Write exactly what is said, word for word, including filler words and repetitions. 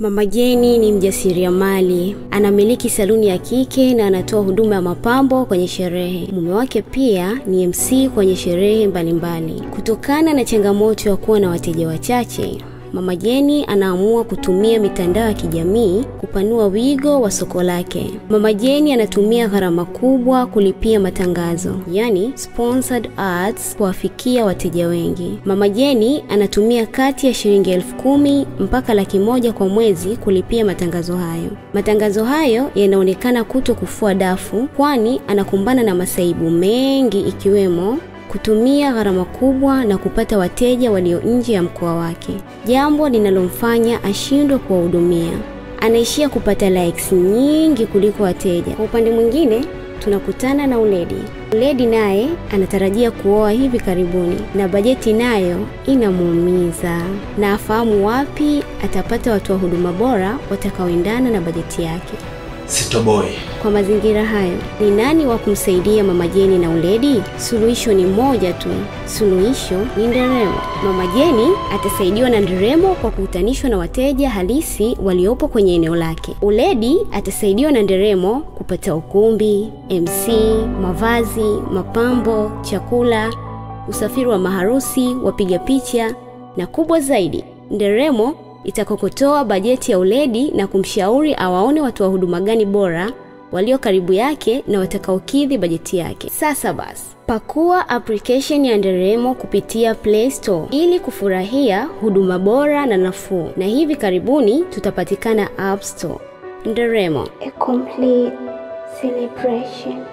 Mama Jenny ni mjasiriamali, anamiliki saluni ya kike na anatoa huduma ya mapambo kwenye sherehe. Mume wake pia ni M C kwenye sherehe mbalimbali. Kutokana na changamoto ya kuwa na wateja wachache, Mama Jenny anaamua kutumia mitandao ya kijamii kupanua wigo wa soko lake. Mama Jenny anatumia gharama kubwa kulipia matangazo, yani sponsored ads, kuwafikia wateja wengi. Mama Jenny anatumia kati ya shilingi elfu kumi mpaka laki moja kwa mwezi kulipia matangazo hayo. Matangazo hayo yanaonekana kuto kufua dafu, kwani anakumbana na masaibu mengi, ikiwemo kutumia gharama kubwa na kupata wateja walio nje ya mkoa wake, jambo linalomfanya ashindwe kuwahudumia. Anaishia kupata likes nyingi kuliko wateja. Kwa upande mwingine, tunakutana na Uledi. Uledi naye anatarajia kuoa hivi karibuni na bajeti nayo inamuumiza, na afahamu wapi atapata watu wa huduma bora watakaoendana na bajeti yake. Sitoboi. Kwa mazingira hayo, ni nani wa kumsaidia Mama Jenny na Uledi? Suluhisho ni moja tu. Suluhisho ni nderemo. Mama Jenny atasaidiwa na nderemo kwa kukutanishwa na wateja halisi waliopo kwenye eneo lake. Uledi atasaidiwa na nderemo kupata ukumbi, M C, mavazi, mapambo, chakula, usafiri wa maharusi, wapiga picha, na kubwa zaidi, nderemo itakokotoa bajeti ya Uledi na kumshauri awaone watu wa huduma gani bora walio karibu yake na watakaokidhi bajeti yake. Sasa basi, pakua application ya Nderemo kupitia Play Store ili kufurahia huduma bora na nafuu, na hivi karibuni tutapatikana App Store. Nderemo, a complete celebration.